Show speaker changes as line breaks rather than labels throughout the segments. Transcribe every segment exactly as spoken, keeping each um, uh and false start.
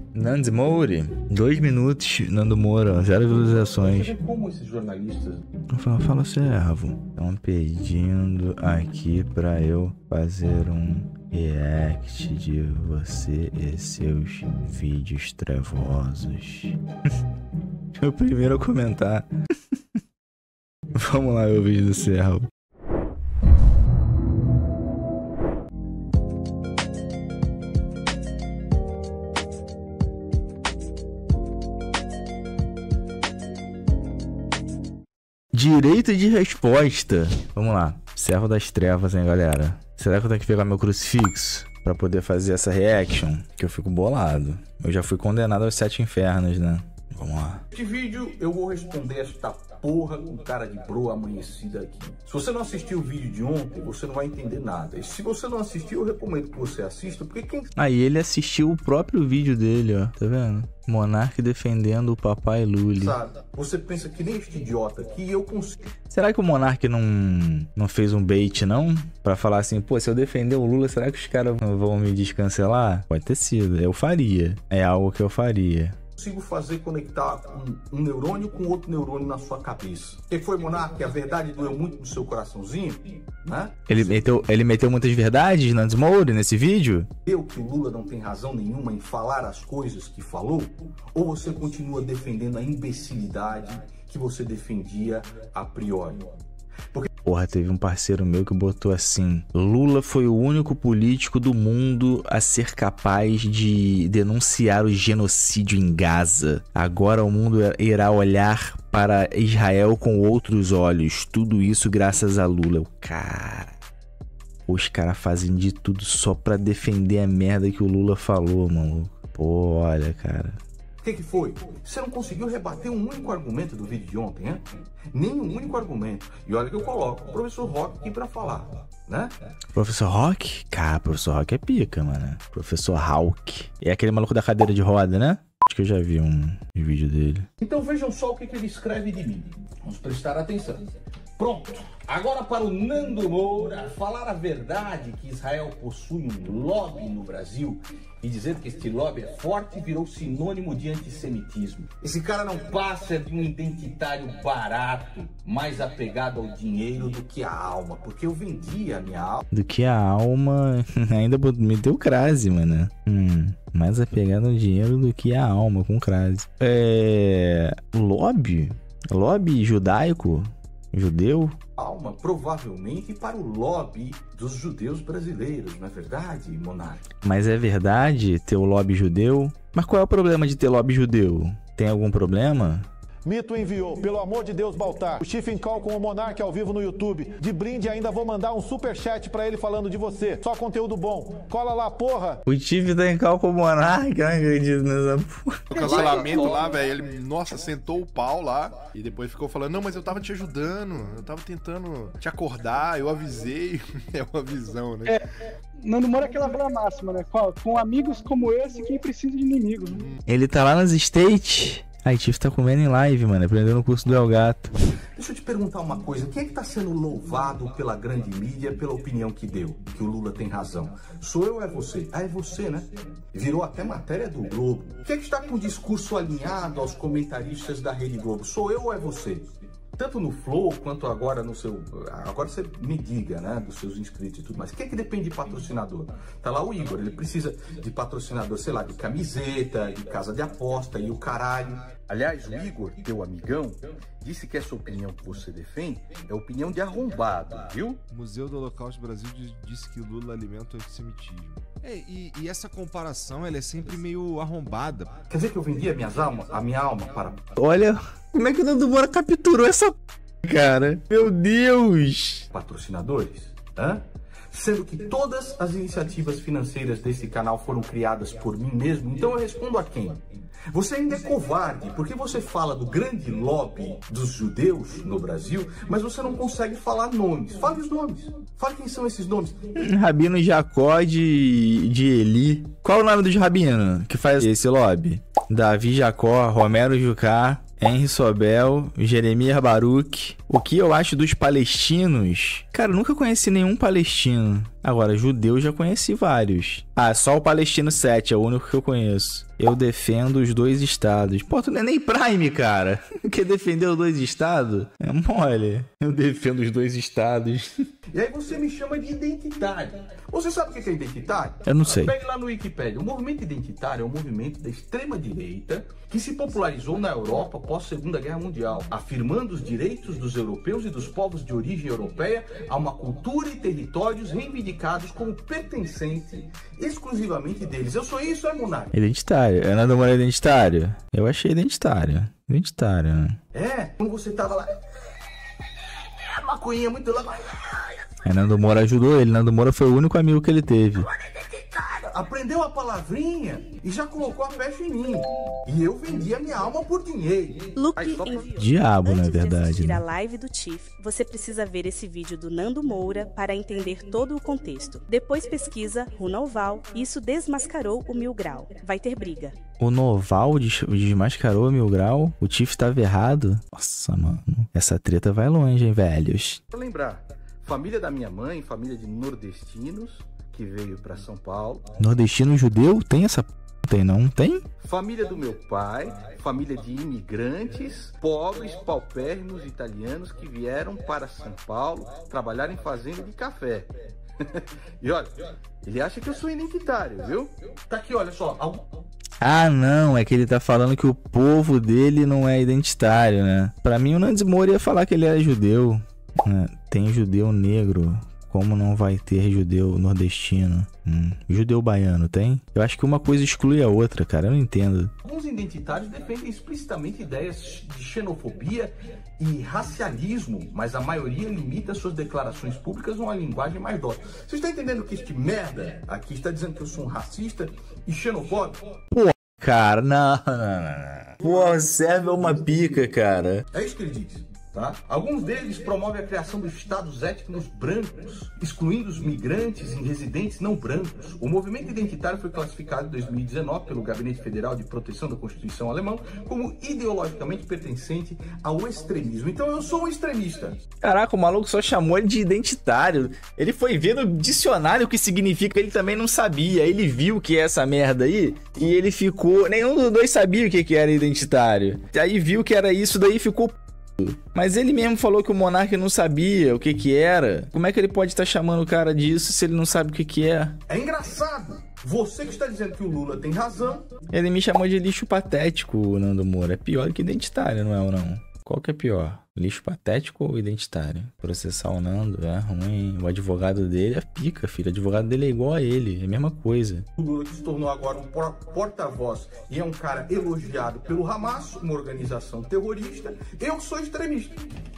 Nando Moura, dois minutos, Nando Moura, zero visualizações.
Como esses jornalistas...
Fala, fala, servo. Estão pedindo aqui pra eu fazer um react de você e seus vídeos trevosos. O primeiro a comentar. Vamos lá ver o vídeo do servo. Direito de resposta. Vamos lá. Servo das trevas, hein, galera. Será que eu tenho que pegar meu crucifixo pra poder fazer essa reaction? Que eu fico bolado. Eu já fui condenado aos sete infernos, né? Vamos lá.
Neste vídeo eu vou responder esta porra com cara de broa amanhecida aqui. Se você não assistiu o vídeo de ontem, você não vai entender nada. E se você não assistiu, eu recomendo que você assista, porque quem...
Aí ele assistiu o próprio vídeo dele, ó. Tá vendo? Monark defendendo o papai Lully.
Sabe, você pensa que nem este idiota aqui eu consigo.
Será que o Monark não, não fez um bait, não? Pra falar assim, pô, se eu defender o Lula, será que os caras vão me descancelar? Pode ter sido, eu faria. É algo que eu faria.
Consigo fazer conectar um, um neurônio com outro neurônio na sua cabeça. O que foi, Monark? A verdade doeu muito no seu coraçãozinho, né?
Ele meteu, ele meteu muitas verdades, Nando Moura, nesse vídeo?
Eu que o Lula não tem razão nenhuma em falar as coisas que falou? Ou você continua defendendo a imbecilidade que você defendia a priori? Porque...
Porra, teve um parceiro meu que botou assim: Lula foi o único político do mundo a ser capaz de denunciar o genocídio em Gaza. Agora o mundo irá olhar para Israel com outros olhos. Tudo isso graças a Lula. Cara, os caras fazem de tudo só pra defender a merda que o Lula falou, maluco. Pô, olha, cara.
O que, que foi? Você não conseguiu rebater um único argumento do vídeo de ontem, né? Nem um único argumento. E olha que eu coloco o professor Rock aqui pra falar, né?
Professor Rock? Cara, professor Rock é pica, mano. Professor Hawk. É aquele maluco da cadeira de roda, né? Acho que eu já vi um vídeo dele.
Então vejam só o que, que ele escreve de mim. Vamos prestar atenção. Pronto. Agora para o Nando Moura falar a verdade que Israel possui um lobby no Brasil e dizer que este lobby é forte virou sinônimo de antissemitismo. Esse cara não passa de um identitário barato, mais apegado ao dinheiro do que à alma, porque eu vendi a minha alma.
Do que a alma, ainda me deu crase, mano. Hum, mais apegado ao dinheiro do que a alma, com crase. É... Lobby? Lobby judaico? Judeu?
Alma, provavelmente para o lobby dos judeus brasileiros, não é verdade, Monark?
Mas é verdade ter o lobby judeu? Mas qual é o problema de ter lobby judeu? Tem algum problema?
Mito enviou, pelo amor de Deus, Baltar. O Stephen Call com o Monark ao vivo no YouTube. De brinde ainda vou mandar um superchat pra ele falando de você. Só conteúdo bom. Cola lá, porra.
O Stephen tá em Call com o Monark, eu não acredito nessa porra.
O cancelamento lá, velho, ele, nossa, sentou o pau lá e depois ficou falando, não, mas eu tava te ajudando, eu tava tentando te acordar, eu avisei. É uma visão, né?
É, Nando Moura é aquela velha máxima, né? Com, com amigos como esse, quem precisa de inimigos, né?
Ele tá lá nas States. A Tiff tá comendo em live, mano, aprendendo o curso do El Gato.
Deixa eu te perguntar uma coisa, quem é que tá sendo louvado pela grande mídia pela opinião que deu, que o Lula tem razão? Sou eu ou é você? Ah, é você, né? Virou até matéria do Globo. Quem é que está com o discurso alinhado aos comentaristas da Rede Globo? Sou eu ou é você? Tanto no Flow, quanto agora no seu... Agora você me diga, né, dos seus inscritos e tudo mais. Quem é que depende de patrocinador? Tá lá o Igor, ele precisa de patrocinador, sei lá, de camiseta, de casa de aposta e o caralho. Aliás, o Igor, teu amigão, disse que essa opinião que você defende é opinião de arrombado, viu?
O Museu do Holocausto Brasil disse que Lula alimenta o antissemitismo. É, e, e essa comparação, ela é sempre meio arrombada.
Quer dizer que eu vendi a, minhas alma, a minha alma para...
Olha, como é que o Nando Moura capturou essa p... cara? Meu Deus!
Patrocinadores, hã? Sendo que todas as iniciativas financeiras desse canal foram criadas por mim mesmo, então eu respondo a quem? Você ainda é covarde, porque você fala do grande lobby dos judeus no Brasil, mas você não consegue falar nomes. Fale os nomes. Fale quem são esses nomes.
Rabino Jacó de, de Eli. Qual é o nome dos rabinos que faz esse lobby? Davi Jacó, Romero Jucá, Henri Sobel, Jeremias Baruch. O que eu acho dos palestinos? Cara, eu nunca conheci nenhum palestino. Agora, judeu já conheci vários. Ah, só o Palestino sete é o único que eu conheço. Eu defendo os dois estados. Pô, tu não é nem Prime, cara. Quer defender os dois estados? É mole. Eu defendo os dois estados.
E aí você me chama de identitário. Você sabe o que é identitário?
Eu não sei.
Pegue lá no Wikipedia. O movimento identitário é um movimento da extrema-direita que se popularizou na Europa após a Segunda Guerra Mundial, afirmando os direitos dos europeus e dos povos de origem europeia a uma cultura e territórios reivindicados como pertencentes exclusivamente deles. Eu sou isso, é Monarca?
Identitário. É nada mais identitário? Eu achei identitário. Identitário, né?
É, quando você tava lá... A maconhinha muito lá...
Aí Nando Moura ajudou ele. Nando Moura foi o único amigo que ele teve.
Aprendeu a palavrinha e já colocou a pecha em mim. E eu vendi a minha alma por dinheiro.
Luke enviou.
Diabo, na
Antes de
verdade.
assistir
Né?
a live do Chief, você precisa ver esse vídeo do Nando Moura para entender todo o contexto. Depois pesquisa Runoval, isso desmascarou o Mil Grau. Vai ter briga.
O Noval des- desmascarou Mil Grau? O Tiff tava errado? Nossa, mano. Essa treta vai longe, hein, velhos?
Pra lembrar, família da minha mãe, família de nordestinos, que veio pra São Paulo.
Nordestino judeu? Tem essa p... Tem não? Tem?
Família do meu pai, família de imigrantes, pobres, paupérrimos italianos que vieram para São Paulo trabalhar em fazenda de café. E olha, ele acha que eu sou identitário, viu? Tá aqui, olha só. Algum...
Ah, não. É que ele tá falando que o povo dele não é identitário, né? Pra mim, o Nando Moura ia falar que ele era judeu. Né? Tem judeu negro. Como não vai ter judeu nordestino? Hum. Judeu baiano tem? Eu acho que uma coisa exclui a outra, cara. Eu não entendo.
Alguns identitários defendem explicitamente ideias de xenofobia e racialismo, mas a maioria limita suas declarações públicas a uma linguagem mais dócil. Você está entendendo que este merda aqui está dizendo que eu sou um racista e xenofóbico?
Pô, cara, não, não, não, não. Pô, serve uma pica, cara.
É isso que ele diz. Tá? Alguns deles promovem a criação dos estados étnicos brancos, excluindo os migrantes e residentes não brancos. O movimento identitário foi classificado em dois mil e dezenove pelo Gabinete Federal de Proteção da Constituição Alemão como ideologicamente pertencente ao extremismo. Então eu sou um extremista.
Caraca, o maluco só chamou ele de identitário. Ele foi ver no dicionário o que significa, ele também não sabia. Ele viu que é essa merda aí e ele ficou... Nenhum dos dois sabia o que que era identitário. Aí viu que era isso, daí ficou... Mas ele mesmo falou que o Monark não sabia o que que era. Como é que ele pode estar chamando o cara disso se ele não sabe o que que é?
É engraçado. Você que está dizendo que o Lula tem razão.
Ele me chamou de lixo patético, o Nando Moura. É pior que identitário, não é ou não? Qual que é pior? Lixo patético ou identitário? Processar o Nando é ruim. O advogado dele é pica, filho. O advogado dele é igual a ele. É a mesma coisa.
O Lula que se tornou agora um por- porta-voz e é um cara elogiado pelo Hamas, uma organização terrorista. Eu sou extremista.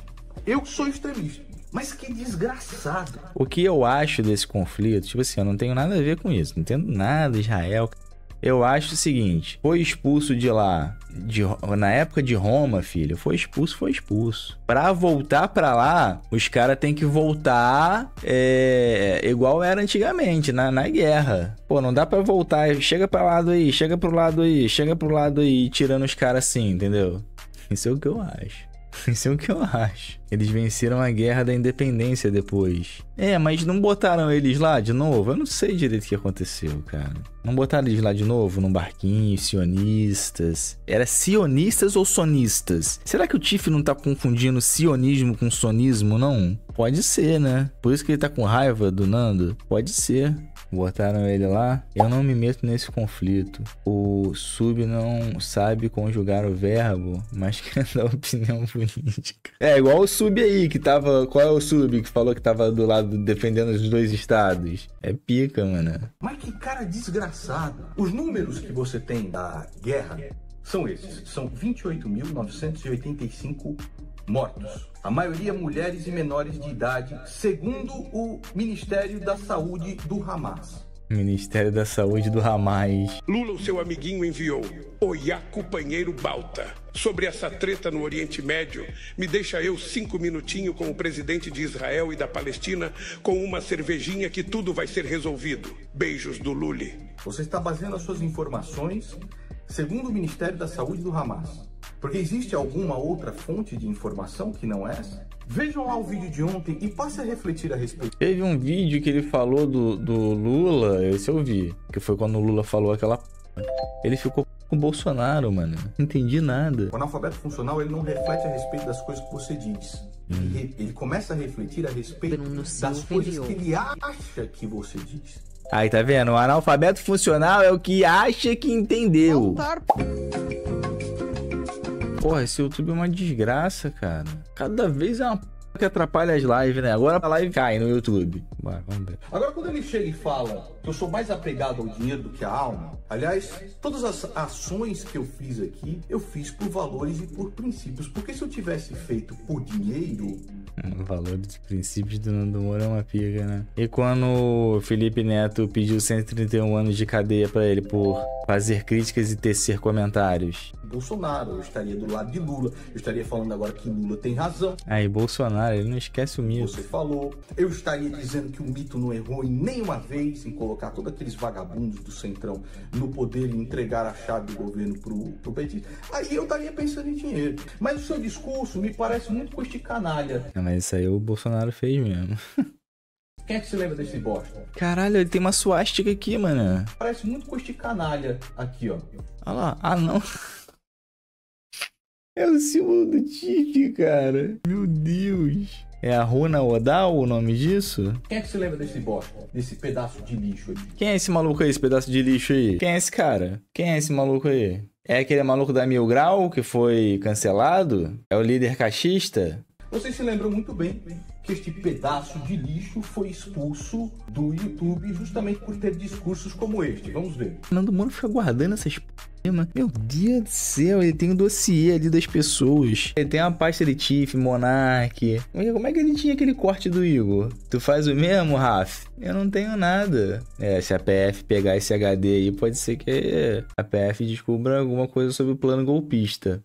Eu sou extremista. Mas que desgraçado.
O que eu acho desse conflito, tipo assim, eu não tenho nada a ver com isso. Não entendo nada, Israel. Eu acho o seguinte, foi expulso de lá, de, na época de Roma, filho, foi expulso, foi expulso. Pra voltar pra lá, os caras têm que voltar é, igual era antigamente, na, na guerra. Pô, não dá pra voltar, chega pra lado aí, chega pro lado aí, chega pro lado aí, tirando os caras assim, entendeu? Isso é o que eu acho. Isso é o que eu acho. Eles venceram a guerra da independência depois. É, mas não botaram eles lá de novo? Eu não sei direito o que aconteceu, cara. Não botaram eles lá de novo num barquinho, sionistas? Era sionistas ou sonistas? Será que o Tiff não tá confundindo sionismo com sonismo, não? Pode ser, né? Por isso que ele tá com raiva do Nando? Pode ser. Botaram ele lá. Eu não me meto nesse conflito. O sub não sabe conjugar o verbo, mas quer dar opinião política. É, igual o sub aí, que tava... Qual é o sub que falou que tava do lado defendendo os dois estados? É pica, mano.
Mas que cara desgraçado. Os números que você tem da guerra são esses. São vinte e oito mil novecentos e oitenta e cinco mortos. A maioria mulheres e menores de idade, segundo o Ministério da Saúde do Hamas.
Ministério da Saúde do Hamas.
Lula, o seu amiguinho, enviou: Oiá, companheiro Balta. Sobre essa treta no Oriente Médio, me deixa eu cinco minutinhos com o presidente de Israel e da Palestina com uma cervejinha que tudo vai ser resolvido. Beijos do Lule.
Você está baseando as suas informações segundo o Ministério da Saúde do Hamas. Porque existe alguma outra fonte de informação que não essa? Vejam lá o vídeo de ontem e passe a refletir a respeito.
Teve um vídeo que ele falou do, do Lula, esse eu vi, que foi quando o Lula falou aquela p... Ele ficou com o Bolsonaro, mano. Não entendi nada.
O analfabeto funcional, ele não reflete a respeito das coisas que você diz. Hum. Ele, ele começa a refletir a respeito das coisas que ele acha que você diz.
Aí, tá vendo? O analfabeto funcional é o que acha que entendeu.
Voltar.
Porra, esse YouTube é uma desgraça, cara. Cada vez é uma p... que atrapalha as lives, né? Agora a live cai no YouTube. Vai, vamos ver.
Agora, quando ele chega e fala que eu sou mais apegado ao dinheiro do que à alma, aliás, todas as ações que eu fiz aqui, eu fiz por valores e por princípios. Porque se eu tivesse feito por dinheiro...
O valor dos princípios do Nando Moura é uma pica, né? E quando o Felipe Neto pediu cento e trinta e um anos de cadeia pra ele por fazer críticas e tecer comentários?
Bolsonaro, eu estaria do lado de Lula, eu estaria falando agora que Lula tem razão.
Aí, Bolsonaro, ele não esquece o mito.
Você falou. Eu estaria dizendo que o mito não errou em nenhuma vez em colocar todos aqueles vagabundos do Centrão no poder e entregar a chave do governo pro, pro petista. Aí eu estaria pensando em dinheiro. Mas o seu discurso me parece muito com este canalha.
É, mas isso aí o Bolsonaro fez mesmo.
Quem é que se lembra desse bosta?
Caralho, ele tem uma suástica aqui, mano.
Parece muito com este canalha aqui, ó.
Olha lá. Ah, não. É o símbolo do Tiff, cara. Meu Deus. É a Runa Odal o nome disso?
Quem é que se lembra desse bosta? Desse pedaço de lixo aqui?
Quem é esse maluco aí, esse pedaço de lixo aí? Quem é esse cara? Quem é esse maluco aí? É aquele maluco da Mil Grau que foi cancelado? É o líder cachista?
Vocês se lembram muito bem que este pedaço de lixo foi expulso do YouTube justamente por ter discursos como este. Vamos ver.
Nando Moura fica guardando essas p... Meu Deus do céu, ele tem um dossiê ali das pessoas. Ele tem uma pasta de Tiff, Monark. Como é que ele tinha aquele corte do Igor? Tu faz o mesmo, Raf? Eu não tenho nada. É, se a P F pegar esse H D aí, pode ser que a P F descubra alguma coisa sobre o plano golpista.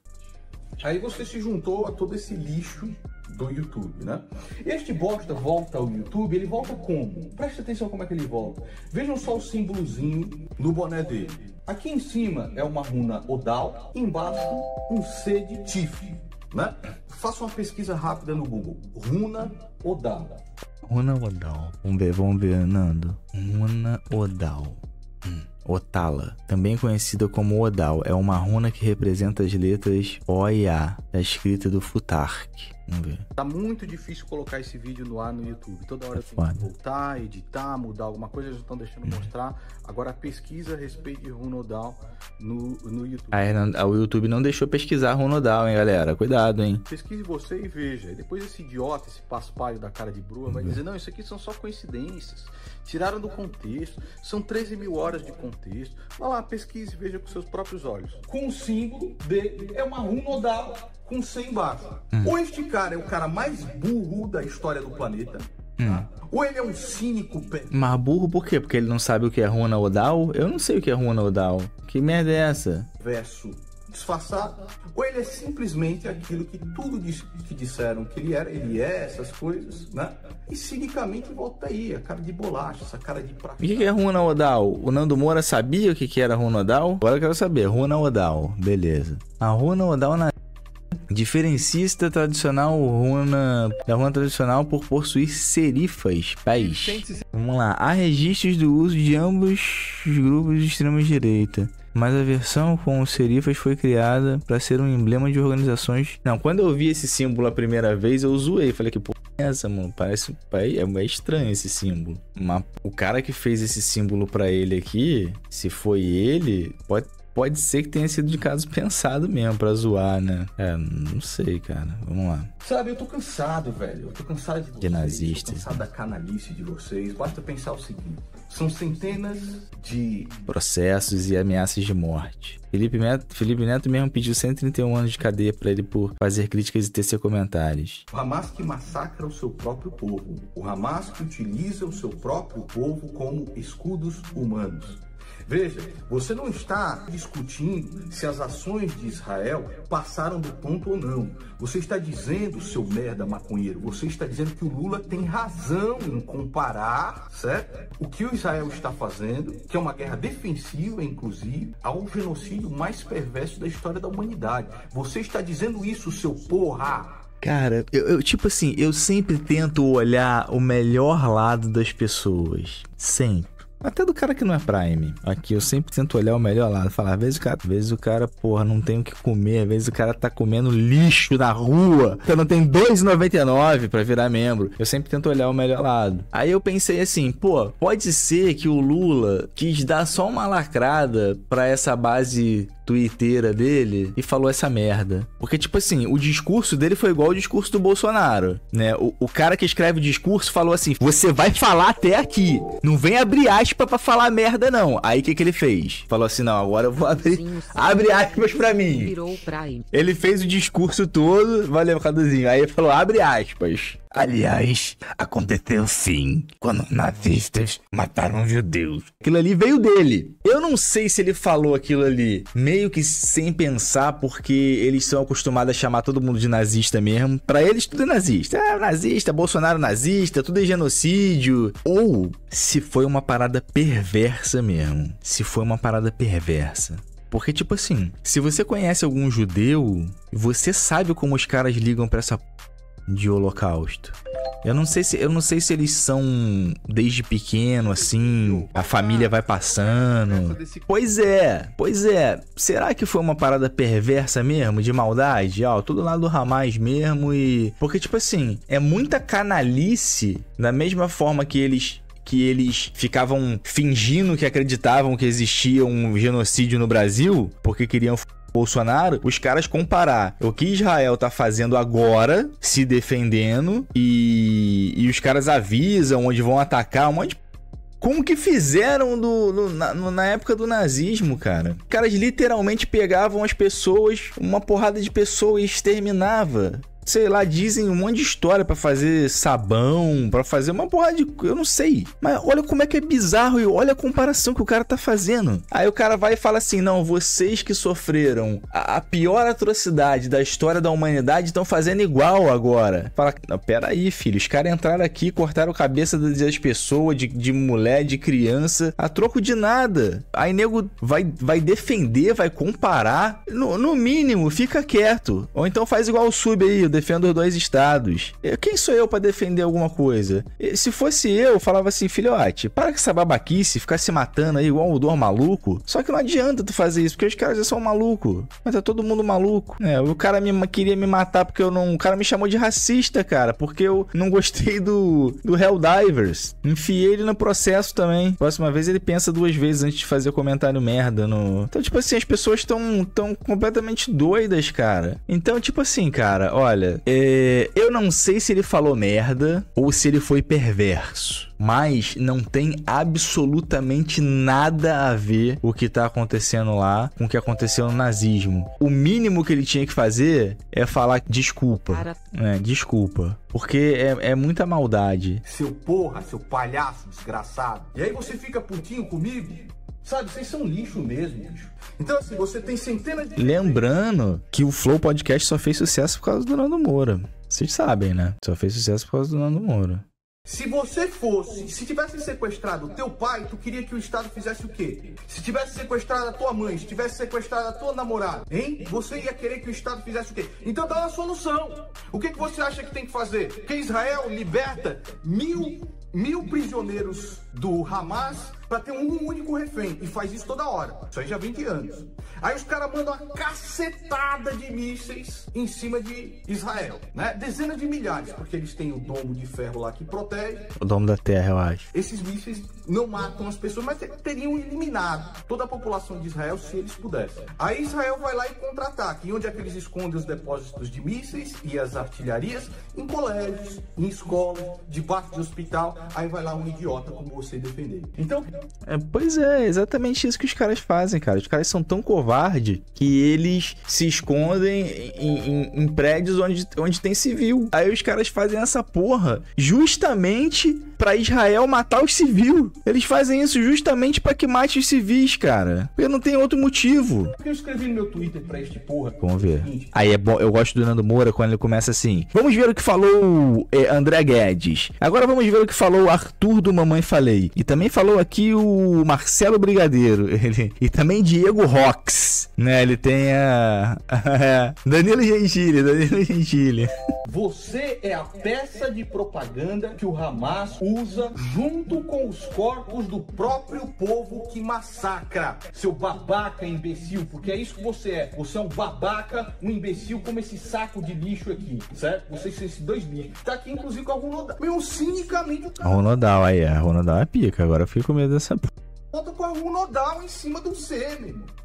Aí você se juntou a todo esse lixo do YouTube, né? Este bosta volta ao YouTube, ele volta como? Preste atenção como é que ele volta. Vejam só o símbolozinho no boné dele. Aqui em cima é uma runa Odal, embaixo um C de Tiff, né? Faça uma pesquisa rápida no Google. Runa Odal.
Runa Odal. Vamos ver, vamos ver, Nando. Runa Odal. Hum. Otala, também conhecida como Odal, é uma runa que representa as letras O e A da escrita do Futark. Vamos ver.
Tá muito difícil colocar esse vídeo no ar no YouTube. Toda hora é eu tenho que voltar, editar, mudar alguma coisa, eles não estão deixando hum. mostrar. Agora pesquisa a respeito de Runa Odal no, no YouTube.
Ah, não, o YouTube não deixou pesquisar Runa Odal, hein, galera? Cuidado, hein?
Pesquise você e veja. E depois esse idiota, esse paspalho da cara de brua, vai dizer, não, isso aqui são só coincidências. Tiraram do contexto. São treze mil horas de contexto. Vá lá, pesquise e veja com seus próprios olhos. Com o símbolo dele é uma Runa Odal com C embaixo. Hum. Ou este cara é o cara mais burro da história do planeta, hum. tá? Ou ele é um cínico...
Mas burro por quê? Porque ele não sabe o que é Runa Odal? Eu não sei o que é Runa Odal. Que merda é essa?
Verso disfarçado. Ou ele é simplesmente aquilo que tudo diz, que disseram que ele era, ele é, essas coisas, né? E cinicamente volta aí, a cara de bolacha, essa cara de prata.
O que, que é Runa Odal? O Nando Moura sabia o que, que era Runa Odal? Agora eu quero saber. Runa Odal, beleza. A Runa Odal na... diferencia-se da tradicional runa, da runa tradicional por possuir serifas, pés. Vamos lá. Há registros do uso de ambos os grupos de extrema direita, mas a versão com os serifas foi criada para ser um emblema de organizações. Não, quando eu vi esse símbolo a primeira vez, eu zoei. Falei que porra é essa, mano? Parece é, é estranho esse símbolo. Mas o cara que fez esse símbolo para ele aqui, se foi ele, pode Pode ser que tenha sido de caso pensado mesmo, pra zoar, né? É, não sei, cara. Vamos lá.
Sabe, eu tô cansado, velho. Eu tô cansado de vocês.
De nazistas.
Eu tô cansado da canalice de vocês. Basta pensar o seguinte. São centenas de...
processos e ameaças de morte. Felipe Neto, Felipe Neto mesmo pediu cento e trinta e um anos de cadeia pra ele por fazer críticas e tecer comentários.
O Hamas que massacra o seu próprio povo. O Hamas que utiliza o seu próprio povo como escudos humanos. Veja, você não está discutindo se as ações de Israel passaram do ponto ou não. Você está dizendo, seu merda maconheiro, você está dizendo que o Lula tem razão em comparar, certo? O que o Israel está fazendo, que é uma guerra defensiva, inclusive, ao genocídio mais perverso da história da humanidade. Você está dizendo isso, seu porra!
Cara, eu, eu, tipo assim, eu sempre tento olhar o melhor lado das pessoas. Sempre. Até do cara que não é Prime. Aqui eu sempre tento olhar o melhor lado. Falar, às vezes o cara, às vezes o cara, porra, não tem o que comer. Às vezes o cara tá comendo lixo na rua. Então não tem dois reais e noventa e nove centavos pra virar membro. Eu sempre tento olhar o melhor lado. Aí eu pensei assim, pô, pode ser que o Lula quis dar só uma lacrada pra essa base twitteira dele e falou essa merda. Porque, tipo assim, o discurso dele foi igual ao discurso do Bolsonaro, né? O, o cara que escreve o discurso falou assim, você vai falar até aqui. Não vem abrir aspas pra falar merda, não. Aí o que que ele fez? Falou assim, não, agora eu vou abrir... Sim, sim. Abre aspas pra mim. Virou Prime. Ele fez o discurso todo, valeu, Caduzinho. Aí ele falou, abre aspas. Aliás, aconteceu sim, quando os nazistas mataram os judeus. Aquilo ali veio dele. Eu não sei se ele falou aquilo ali meio que sem pensar, porque eles são acostumados a chamar todo mundo de nazista mesmo. Pra eles tudo é nazista. É nazista, Bolsonaro nazista, tudo é genocídio. Ou se foi uma parada perversa mesmo. Se foi uma parada perversa. Porque, tipo assim, se você conhece algum judeu, você sabe como os caras ligam pra essa... de holocausto. Eu não sei se eu não sei se eles são desde pequeno assim, a família vai passando. Pois é, pois é. Será que foi uma parada perversa mesmo, de maldade? Ó, tudo lá do Hamas mesmo e porque tipo assim, é muita canalice, da mesma forma que eles que eles ficavam fingindo que acreditavam que existia um genocídio no Brasil, porque queriam Bolsonaro, os caras comparar o que Israel tá fazendo agora, se defendendo, e, e os caras avisam onde vão atacar, um monte de... Como que fizeram do, do, na, na época do nazismo, cara? Os caras literalmente pegavam as pessoas, uma porrada de pessoas e exterminava. Sei lá, dizem um monte de história pra fazer sabão, pra fazer uma porrada de... Eu não sei. Mas olha como é que é bizarro e olha a comparação que o cara tá fazendo. Aí o cara vai e fala assim, não, vocês que sofreram a, a pior atrocidade da história da humanidade estão fazendo igual agora. Fala, não, pera aí, filho. Os caras entraram aqui, cortaram a cabeça das pessoas, de, de mulher, de criança, a troco de nada. Aí nego vai, vai defender, vai comparar. No, no mínimo, fica quieto. Ou então faz igual o Sub aí, eu defendo os dois estados. Quem sou eu pra defender alguma coisa? Se fosse eu, eu falava assim, filhote, para com essa babaquice, ficar se matando aí igual um dor maluco. Só que não adianta tu fazer isso, porque os caras já são malucos. Mas tá todo mundo maluco. É, o cara me, queria me matar porque eu não... O cara me chamou de racista, cara, porque eu não gostei do, do Helldivers. Enfiei ele no processo também. Próxima vez ele pensa duas vezes antes de fazer comentário merda no... Então, tipo assim, as pessoas estão tão completamente doidas, cara. Então, tipo assim, cara, olha, É, eu não sei se ele falou merda ou se ele foi perverso, mas não tem absolutamente nada a ver o que tá acontecendo lá com o que aconteceu no nazismo. O mínimo que ele tinha que fazer é falar desculpa. É, desculpa. Porque é, é muita maldade.
Seu porra, seu palhaço desgraçado. E aí você fica putinho comigo? Sabe, vocês são lixo mesmo, bicho. Então, assim, você tem centenas de...
Lembrando que o Flow Podcast só fez sucesso por causa do Nando Moura. Vocês sabem, né? Só fez sucesso por causa do Nando Moura.
Se você fosse, se tivesse sequestrado o teu pai, tu queria que o Estado fizesse o quê? Se tivesse sequestrado a tua mãe, se tivesse sequestrado a tua namorada, hein? Você ia querer que o Estado fizesse o quê? Então dá uma solução. O que, que você acha que tem que fazer? Que Israel liberta mil, mil prisioneiros do Hamas pra ter um único refém. E faz isso toda hora. Isso aí já vem de anos. Aí os caras mandam uma cacetada de mísseis em cima de Israel, né? Dezenas de milhares, porque eles têm o domo de ferro lá que protege.
O domo da terra, eu acho.
Esses mísseis não matam as pessoas, mas teriam eliminado toda a população de Israel se eles pudessem. Aí Israel vai lá e contra-ataca. E onde é que eles escondem os depósitos de mísseis e as artilharias? Em colégios, em escolas, debaixo de hospital. Aí vai lá um idiota como você defender. Então...
É, pois é, exatamente isso que os caras fazem, cara. Os caras são tão covardes que eles se escondem em, em, em prédios onde, onde tem civil. Aí os caras fazem essa porra justamente pra Israel matar os civis. Eles fazem isso justamente pra que mate os civis, cara. Porque não tem outro motivo.
Eu escrevi no meu Twitter pra este porra.
Vamos ver. Aí é bom, eu gosto do Nando Moura quando ele começa assim. Vamos ver o que falou é, André Guedes. Agora vamos ver o que falou o Arthur do Mamãe Falei. E também falou aqui o Marcelo Brigadeiro. Ele, e também Diego Rox. Né? Ele tem a... a Danilo Gentili. Danilo Gentili.
Você é a peça de propaganda que o Hamas usa junto com os corpos do próprio povo que massacra. Seu babaca imbecil, porque é isso que você é. Você é um babaca, um imbecil como esse saco de lixo aqui, certo? Vocês são esses dois lixos. Tá aqui inclusive com a Runodal. Meu, cinicamente o cara...
A Runodal, aí é. A Runodal é pica. Agora eu fico com medo dessa...
Volta com a Runodal em cima do C, meu irmão.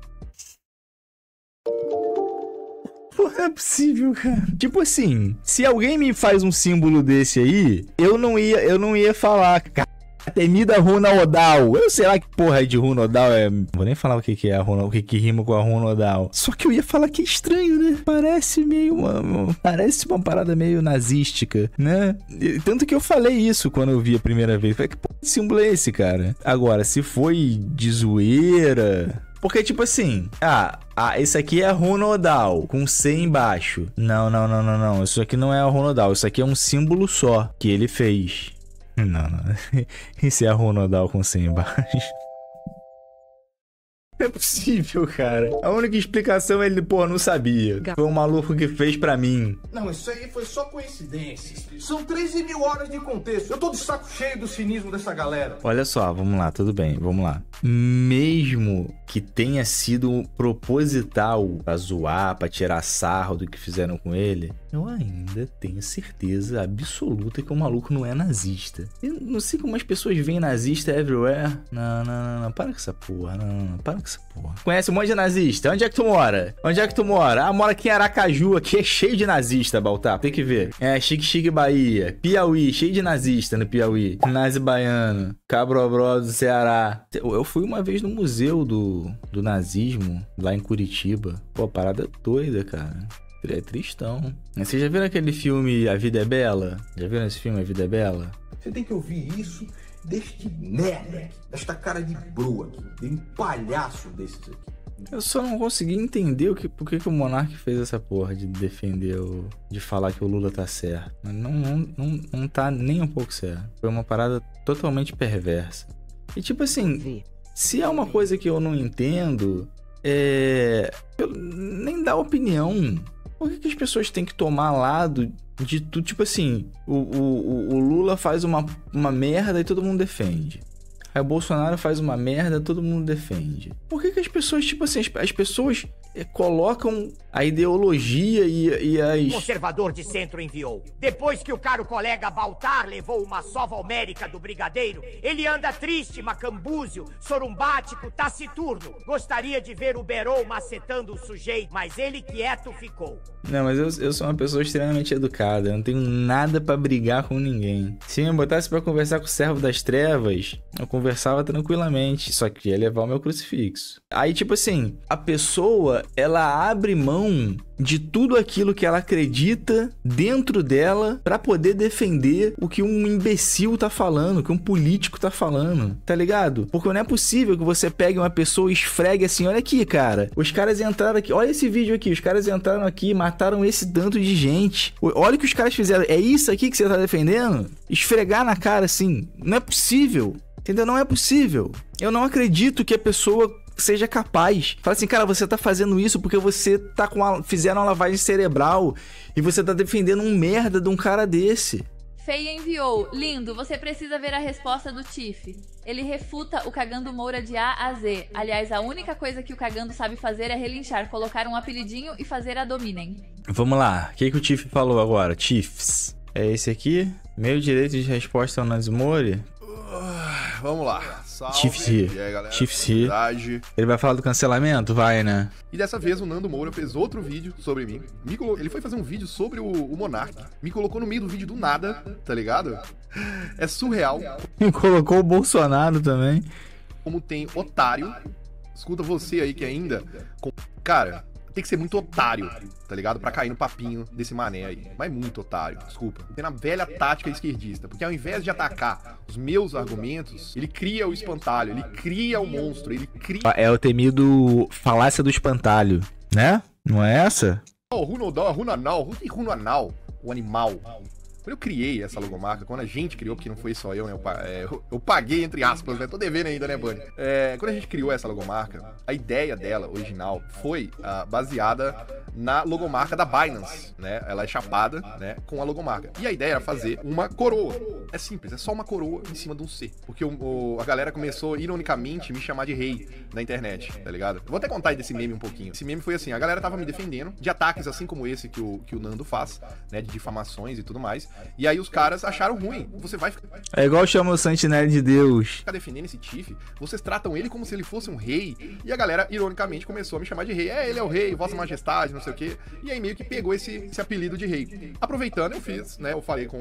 Porra, não é possível, cara. Tipo assim, se alguém me faz um símbolo desse aí, eu não ia, eu não ia falar, cara, temida Runodal. Eu sei lá que porra de Runodal é. Não vou nem falar o que que é a Runodal, o que que rima com a Runodal. Só que eu ia falar que é estranho, né? Parece meio uma, parece uma parada meio nazística, né? Tanto que eu falei isso quando eu vi a primeira vez. Falei, que porra de símbolo é esse, cara? Agora, se foi de zoeira... Porque, tipo assim, ah, ah, esse aqui é a Runodal, com C embaixo. Não, não, não, não, não. Isso aqui não é a Runodal. Isso aqui é um símbolo só que ele fez. Não, não. Esse é a Runodal com C embaixo. Não é possível, cara. A única explicação é ele, pô, não sabia. Foi um maluco que fez pra mim.
Não, isso aí foi só coincidência. São treze mil horas de contexto. Eu tô de saco cheio do cinismo dessa galera.
Olha só, vamos lá, tudo bem, vamos lá. Mesmo que tenha sido proposital pra zoar, pra tirar sarro do que fizeram com ele, eu ainda tenho certeza absoluta que o maluco não é nazista. Eu não sei como as pessoas veem nazista everywhere. Não, não, não, não, para com essa porra, não, não, não, para com essa porra. Conhece um monte de nazista? Onde é que tu mora? Onde é que tu mora? Ah, mora aqui em Aracaju, aqui é cheio de nazista, Baltar, tem que ver. É, Chique Chique Bahia, Piauí, cheio de nazista no Piauí. Nazi Baiano, Cabrobró do Ceará. Eu fui uma vez no museu do, do nazismo, lá em Curitiba. Pô, parada doida, cara. É tristão. Vocês já viram aquele filme A Vida é Bela? Já viram esse filme A Vida é Bela?
Você tem que ouvir isso deste merda, desta cara de broa aqui, de um palhaço desses aqui.
Eu só não consegui entender o que, por que, que o Monark fez essa porra de defender o... de falar que o Lula tá certo. Mas não, não, não, não tá nem um pouco certo. Foi uma parada totalmente perversa. E tipo assim, se é uma coisa que eu não entendo, é... eu nem dá opinião. Por que, que as pessoas têm que tomar lado de tudo? Tipo assim, o, o, o Lula faz uma, uma merda e todo mundo defende. Aí o Bolsonaro faz uma merda, todo mundo defende. Por que que as pessoas, tipo assim, as, as pessoas é, colocam a ideologia e, e as...
Conservador de centro enviou. Depois que o caro colega Baltar levou uma sova homérica do brigadeiro, ele anda triste, macambúzio, sorumbático, taciturno. Gostaria de ver o Berol macetando o sujeito, mas ele quieto ficou.
Não, mas eu, eu sou uma pessoa extremamente educada, eu não tenho nada pra brigar com ninguém. Se me botasse pra conversar com o servo das trevas, eu conversava tranquilamente, só que ia levar o meu crucifixo. Aí, tipo assim, a pessoa, ela abre mão de tudo aquilo que ela acredita dentro dela pra poder defender o que um imbecil tá falando, o que um político tá falando, tá ligado? Porque não é possível que você pegue uma pessoa e esfregue assim, olha aqui, cara, os caras entraram aqui, olha esse vídeo aqui, os caras entraram aqui e mataram esse tanto de gente, olha o que os caras fizeram, é isso aqui que você tá defendendo? Esfregar na cara assim, não é possível, entendeu? Não é possível. Eu não acredito que a pessoa seja capaz. Fala assim, cara, você tá fazendo isso porque você tá com a... fizeram uma lavagem cerebral e você tá defendendo um merda de um cara desse.
Feia enviou. Lindo, você precisa ver a resposta do Tiff. Ele refuta o Cagando Moura de A a Z. Aliás, a única coisa que o Cagando sabe fazer é relinchar, colocar um apelidinho e fazer a dominem. Vamos lá,
o que, que o Tiff falou agora? Tiffs. É esse aqui? Meio direito de resposta ao Nazimori?
Uh, vamos lá.
Tiffs. Tiffs. Ele vai falar do cancelamento? Vai, né?
E dessa vez o Nando Moura fez outro vídeo sobre mim. Me colo... Ele foi fazer um vídeo sobre o, o Monark. Me colocou no meio do vídeo do nada, tá ligado? É surreal.
E colocou o Bolsonaro também.
Como tem otário. Escuta você aí que ainda... Cara, tem que ser muito otário, tá ligado? Pra cair no papinho desse mané aí. Mas muito otário, desculpa. Tem na velha tática esquerdista. Porque ao invés de atacar os meus argumentos, ele cria o espantalho, ele cria o monstro, ele cria...
É o temido falácia do espantalho, né? Não é essa?
Oh, Runodal, Runanal, Rune Runanal, o animal. Quando eu criei essa logomarca, quando a gente criou, porque não foi só eu, né? Eu, pa- é, eu- eu paguei, entre aspas, né? Tô devendo ainda, né, Bunny? É, quando a gente criou essa logomarca, a ideia dela, original, foi ah, baseada na logomarca da Binance, né? Ela é chapada, né? Com a logomarca. E a ideia era fazer uma coroa. É simples, é só uma coroa em cima de um C. Porque o, o- a galera começou, ironicamente, me chamar de rei na internet, tá ligado? Eu vou até contar desse meme um pouquinho. Esse meme foi assim, a galera tava me defendendo de ataques assim como esse que o, que o Nando faz, né? De difamações e tudo mais. E aí os caras acharam ruim. Você vai ficar
É igual chama o Sentinela de Deus.
defendendo esse Tiff, vocês tratam ele como se ele fosse um rei. E a galera, ironicamente, começou a me chamar de rei. É, ele é o rei, vossa majestade, não sei o quê. E aí meio que pegou esse, esse apelido de rei. Aproveitando, eu fiz, né? Eu falei com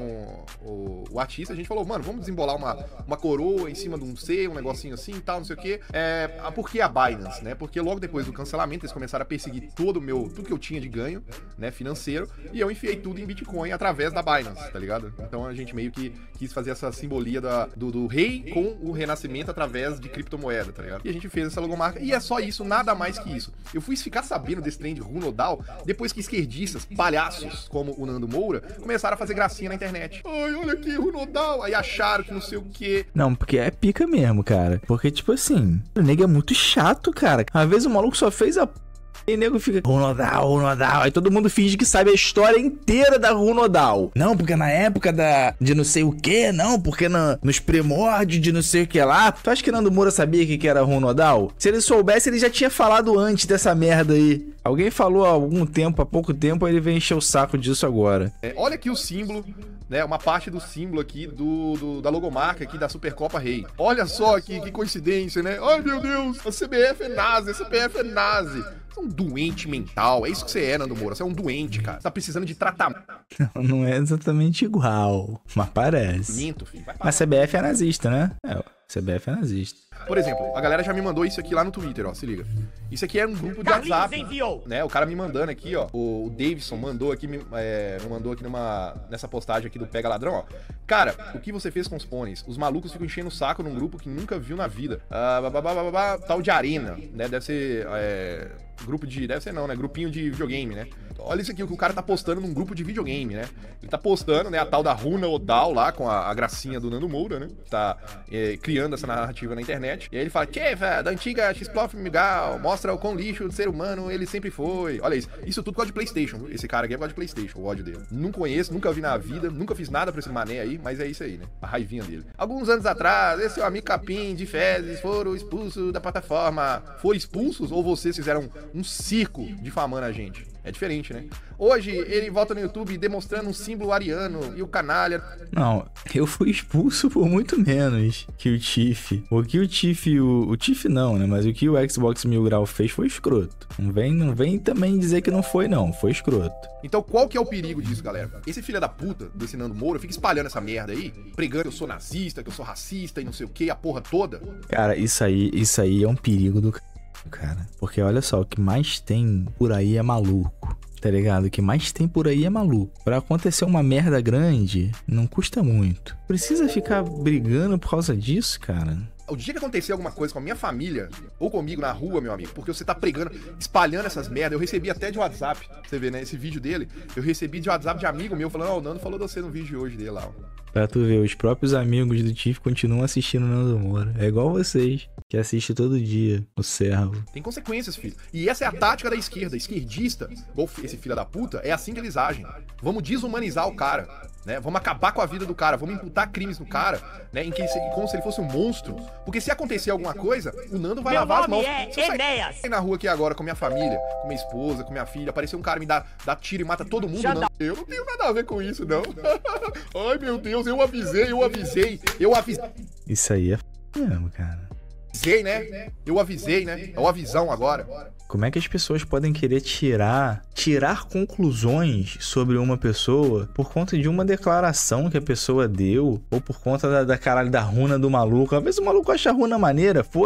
o, o artista, a gente falou, mano, vamos desembolar uma, uma coroa em cima de um C, um negocinho assim e tal, não sei o quê. É, a- por que a Binance, né? Porque logo depois do cancelamento, eles começaram a perseguir todo o meu, tudo que eu tinha de ganho, né, financeiro, e eu enfiei tudo em Bitcoin através da Binance, tá ligado? Então a gente meio que quis fazer essa simbolia da, do, do rei com o renascimento através de criptomoeda, tá ligado? E a gente fez essa logomarca, e é só isso, nada mais que isso. Eu fui ficar sabendo desse trem de Runodal depois que esquerdistas, palhaços, como o Nando Moura, começaram a fazer gracinha na internet. Ai, olha aqui, Runodal, aí acharam que não sei o quê.
Não, porque é pica mesmo, cara. Porque, tipo assim, o nego é muito chato, cara. Às vezes o maluco só fez a... E o nego fica, Runodal, Runodal. Aí todo mundo finge que sabe a história inteira da Runodal. Não, porque na época da de não sei o que, não, porque na, nos primórdios de não sei o que lá. Tu acha que Nando Moura sabia o que, que era Runodal? Se ele soubesse, ele já tinha falado antes dessa merda aí. Alguém falou há algum tempo, há pouco tempo, aí ele vem encher o saco disso agora.
É, olha aqui o símbolo, né? Uma parte do símbolo aqui do, do- da logomarca aqui da Supercopa Rei. Olha só aqui, que coincidência, né? Ai, meu Deus, a C B F é nazi, a C B F é nazi. Você é um doente mental, é isso que você é, Nando Moura. Você é um doente, cara. Você tá precisando de tratamento,
Não, não é exatamente igual, mas parece.
filho. Vai
Mas a C B F é nazista, né? É, a C B F é nazista.
Por exemplo, a galera já me mandou isso aqui lá no Twitter, ó, se liga. Isso aqui é um grupo de
Carlinhos
WhatsApp,
enviou.
né? O cara me mandando aqui, ó. O, o Davidson mandou aqui, me, é, me mandou aqui numa, nessa postagem aqui do Pega Ladrão, ó. Cara, o que você fez com os pôneis? Os malucos ficam enchendo o saco num grupo que nunca viu na vida. Ah, babá, babá, babá, tal de arena, né? Deve ser, é, grupo de... Deve ser não, né? Grupinho de videogame, né? Olha isso aqui, o que o cara tá postando num grupo de videogame, né? Ele tá postando, né, a tal da Runa Odal lá, com a, a gracinha do Nando Moura, né? Tá é, criando essa narrativa na internet. E aí ele fala, que, velho, da antiga X-Plof Migal, mostra o quão lixo do ser humano ele sempre foi. Olha isso. Isso tudo por causa de PlayStation, viu? Esse cara aqui é por causa de PlayStation, o ódio dele. Não conheço, nunca vi na vida, nunca fiz nada pra esse mané aí, mas é isso aí, né? A raivinha dele. Alguns anos atrás, esse seu amigo Capim de Fezes foram expulsos da plataforma. Foram expulsos ou vocês fizeram um circo difamando a gente? É diferente, né? Hoje, ele volta no YouTube demonstrando um símbolo ariano e o canalha...
Não, eu fui expulso por muito menos que o Tiff. O que o Tiff, o, o Tiff não, né? Mas o que o Xbox Mil Grau fez foi escroto. Não vem, não vem também dizer que não foi, não. Foi escroto.
Então qual que é o perigo disso, galera? Esse filho da puta, desse Nando Moura, fica espalhando essa merda aí, pregando que eu sou nazista, que eu sou racista e não sei o que, a porra toda.
Cara, isso aí, isso aí é um perigo do c... cara. Porque olha só, o que mais tem por aí é maluco. Tá ligado? O que mais tem por aí é maluco. Pra acontecer uma merda grande, não custa muito. Precisa ficar brigando por causa disso, cara?
O dia que acontecer alguma coisa com a minha família, ou comigo na rua, meu amigo, porque você tá pregando, espalhando essas merdas, eu recebi até de WhatsApp, você vê, né, esse vídeo dele, eu recebi de WhatsApp de amigo meu, falando, ó, o Nando falou de você no vídeo de hoje dele lá, ó.
Pra tu ver, os próprios amigos do Tiff continuam assistindo o Nando Moura. É igual vocês, que assistem todo dia o Servo.
Tem consequências, filho. E essa é a tática da esquerda, esquerdista, igual esse filho da puta, é assim que eles agem. Vamos desumanizar o cara, né? Vamos acabar com a vida do cara, vamos imputar crimes no cara, né? Em que como se ele fosse um monstro. Porque se acontecer alguma coisa, o Nando vai
Meu
lavar as
nome
mãos.
é
Se eu
Enéas.
sair na rua aqui agora com minha família, com minha esposa, com minha filha, aparecer um cara me dá, dá tiro e mata todo mundo,
Já
não.
dá.
Eu não tenho nada a ver com isso, não. Ai, meu Deus, eu avisei, eu avisei, eu avisei.
Isso aí é f... mesmo, cara.
Avisei, né? Eu avisei, né? É o avisão agora.
Como é que as pessoas podem querer tirar, tirar conclusões sobre uma pessoa por conta de uma declaração que a pessoa deu ou por conta da, da caralho da runa do maluco? Às vezes o maluco acha a runa maneira, foda.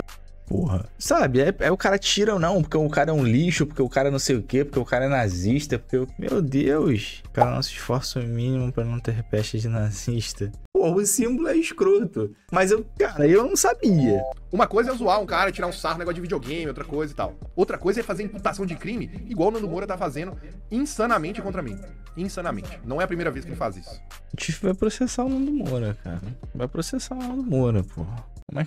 Porra. Sabe, é, é o cara tira ou não, porque o cara é um lixo, porque o cara não sei o quê, porque o cara é nazista, porque... Eu... Meu Deus. O cara não se esforça o mínimo pra não ter peste de nazista. Porra, o símbolo é escroto. Mas eu, cara, eu não sabia.
Uma coisa é zoar um cara, tirar um sarro, um negócio de videogame, outra coisa e tal. Outra coisa é fazer imputação de crime, igual o Nando Moura tá fazendo insanamente contra mim. Insanamente. Não é a primeira vez que ele faz isso.
O Tiff vai processar o Nando Moura, cara. Vai processar o Nando Moura, porra. Mas...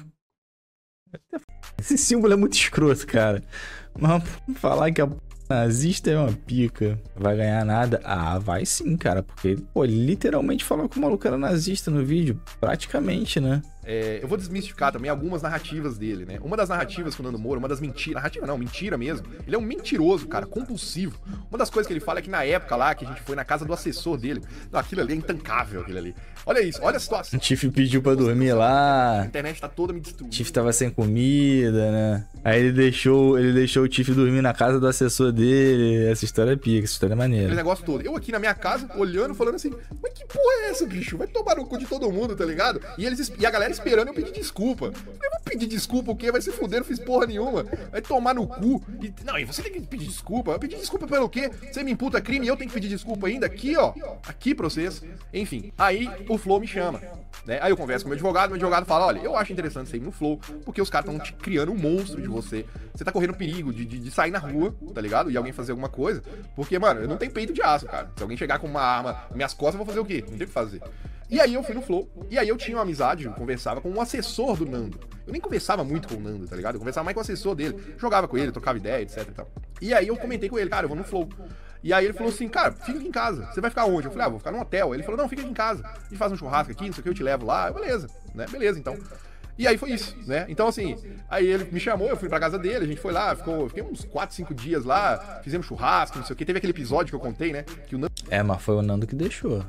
Esse símbolo é muito escroto, cara. Mas falar que a nazista é uma pica, vai ganhar nada? Ah, vai sim, cara. Porque, pô, ele literalmente falou que o maluco era nazista no vídeo. Praticamente, né?
É, eu vou desmistificar também algumas narrativas dele, né? Uma das narrativas com o Nando Moura, uma das mentiras... Narrativa não, mentira mesmo. Ele é um mentiroso, cara, compulsivo. Uma das coisas que ele fala é que na época lá, que a gente foi na casa do assessor dele... Não, aquilo ali é intancável, aquilo ali. Olha isso, olha a situação.
O Tiff pediu pra dormir lá.
A internet tá toda me destruindo.
O Tiff tava sem comida, né? Aí ele deixou, ele deixou o Tiff dormir na casa do assessor dele. Essa história é pica, essa história é maneira.
Aquele negócio todo. Eu aqui na minha casa, olhando, falando assim... Mas que porra é essa, bicho? Vai tomar no cu de todo mundo, tá ligado? E, eles, e a galera esperando eu pedir desculpa. Eu vou pedir desculpa o quê? Vai se fuder, não fiz porra nenhuma. Vai tomar no cu. E, não, e você tem que pedir desculpa. Eu pedir desculpa pelo quê? Você me imputa crime e eu tenho que pedir desculpa ainda? Aqui, ó. Aqui pra vocês. Enfim, aí o Flow me chama. Né? Aí eu converso com o meu advogado, meu advogado fala, olha, eu acho interessante você ir no Flow, porque os caras estão te criando um monstro de você. Você tá correndo perigo de, de, de sair na rua, tá ligado? E alguém fazer alguma coisa. Porque, mano, eu não tenho peito de aço, cara. Se alguém chegar com uma arma nas minhas costas, eu vou fazer o quê? Não tem o que fazer. E aí eu fui no Flow, e aí eu tinha uma amizade, eu conversava com um assessor do Nando. Eu nem conversava muito com o Nando, tá ligado? Eu conversava mais com o assessor dele, jogava com ele, trocava ideia, etc e tal. E aí eu comentei com ele, cara, eu vou no Flow. E aí ele falou assim, cara, fica aqui em casa, você vai ficar onde? Eu falei, ah, vou ficar num hotel. Ele falou, não, fica aqui em casa, a gente faz um churrasco aqui, não sei o que, eu te levo lá. Beleza, né, beleza, então. E aí foi isso, né? Então, assim, aí ele me chamou, eu fui pra casa dele, a gente foi lá, ficou, fiquei uns quatro, cinco dias lá, fizemos churrasco, não sei o que. Teve aquele episódio que eu contei, né? Que o Nando...
É, mas foi o Nando que deixou.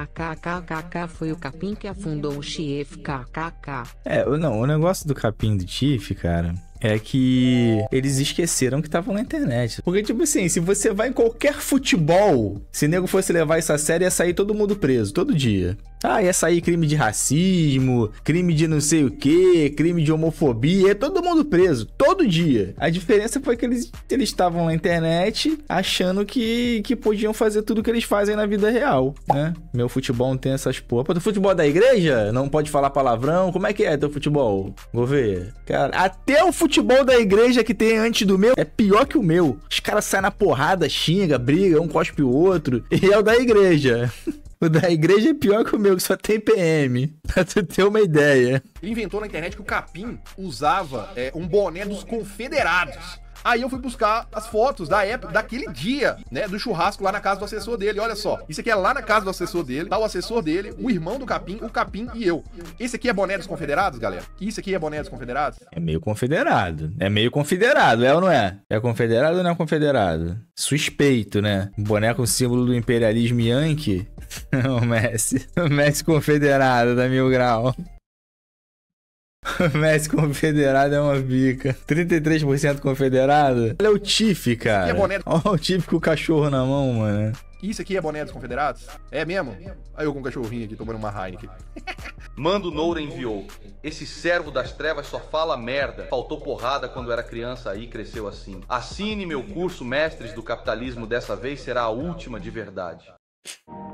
KKKKK foi o capim que afundou o Chief, kkk.
É, não, o negócio do capim do Tiff, cara... É que eles esqueceram que estavam na internet. Porque, tipo assim, se você vai em qualquer futebol, se nego fosse levar isso a sério, ia sair todo mundo preso, todo dia. Ah, ia sair crime de racismo, crime de não sei o que, crime de homofobia, ia todo mundo preso, todo dia. A diferença foi que eles eles estavam na internet achando que, que podiam fazer tudo que eles fazem na vida real, né? Meu futebol não tem essas porra. Pô, teu futebol é da igreja? Não pode falar palavrão? Como é que é teu futebol? Vou ver. Cara, até o futebol da igreja que tem antes do meu é pior que o meu. Os caras saem na porrada, xinga, briga, um cospe o outro. E é o da igreja. O da igreja é pior que o meu, que só tem P M. Pra tu ter uma ideia.
Ele inventou na internet que o Capim usava é, um boné dos confederados. Aí eu fui buscar as fotos da época, daquele dia, né, do churrasco lá na casa do assessor dele. Olha só, isso aqui é lá na casa do assessor dele, tá o assessor dele, o irmão do Capim, o Capim e eu. Esse aqui é boné dos confederados, galera? Isso aqui é boné dos confederados?
É meio confederado. É meio confederado, é ou não é? É confederado ou não é confederado? Suspeito, né? Boné com símbolo do imperialismo yankee. O Messi. O Messi confederado da Mil Grau. O Messi confederado é uma bica. trinta e três por cento confederado. Olha o Tiff, cara.
E é boné...
Olha o Tiff com o cachorro na mão, mano.
Isso aqui é boné dos confederados? É mesmo? Aí eu com um cachorrinho aqui tomando uma Heineken.
Mando Noura enviou. Esse servo das trevas só fala merda. Faltou porrada quando era criança aí cresceu assim. Assine meu curso Mestres do Capitalismo, dessa vez será a última de verdade.